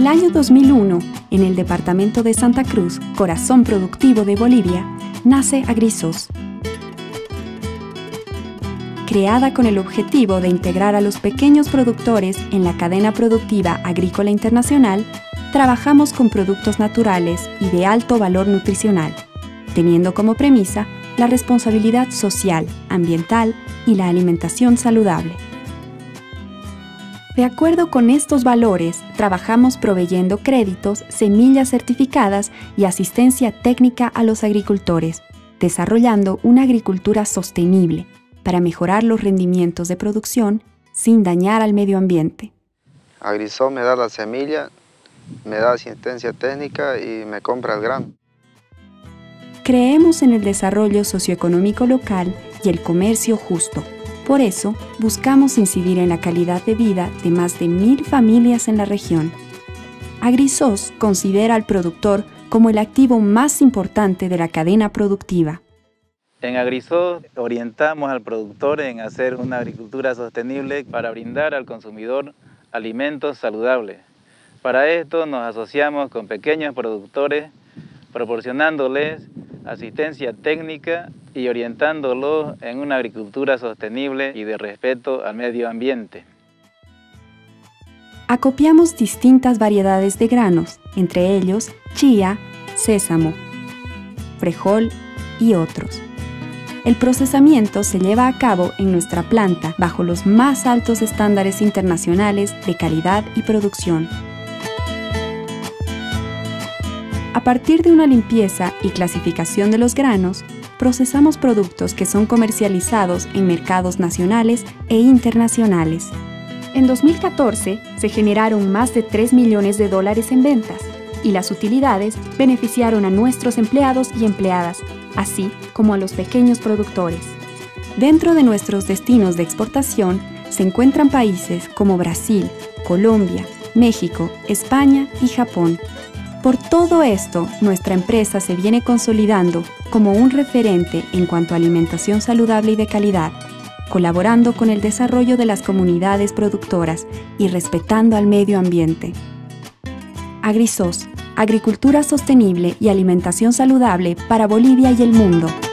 el año 2001, en el departamento de Santa Cruz, corazón productivo de Bolivia, nace AgriSOS. Creada con el objetivo de integrar a los pequeños productores en la cadena productiva agrícola internacional, trabajamos con productos naturales y de alto valor nutricional, teniendo como premisa la responsabilidad social, ambiental y la alimentación saludable. De acuerdo con estos valores, trabajamos proveyendo créditos, semillas certificadas y asistencia técnica a los agricultores, desarrollando una agricultura sostenible para mejorar los rendimientos de producción sin dañar al medio ambiente. AgriSOS me da la semilla, me da asistencia técnica y me compra el grano. Creemos en el desarrollo socioeconómico local y el comercio justo. Por eso, buscamos incidir en la calidad de vida de más de 1000 familias en la región. AgriSOS considera al productor como el activo más importante de la cadena productiva. En AgriSOS orientamos al productor en hacer una agricultura sostenible para brindar al consumidor alimentos saludables. Para esto nos asociamos con pequeños productores, proporcionándoles asistencia técnica y orientándolos en una agricultura sostenible y de respeto al medio ambiente. Acopiamos distintas variedades de granos, entre ellos chía, sésamo, frijol y otros. El procesamiento se lleva a cabo en nuestra planta bajo los más altos estándares internacionales de calidad y producción. A partir de una limpieza y clasificación de los granos, procesamos productos que son comercializados en mercados nacionales e internacionales. En 2014 se generaron más de $3 millones en ventas y las utilidades beneficiaron a nuestros empleados y empleadas, así como a los pequeños productores. Dentro de nuestros destinos de exportación se encuentran países como Brasil, Colombia, México, España y Japón. Por todo esto, nuestra empresa se viene consolidando como un referente en cuanto a alimentación saludable y de calidad, colaborando con el desarrollo de las comunidades productoras y respetando al medio ambiente. AgriSOS, agricultura sostenible y alimentación saludable para Bolivia y el mundo.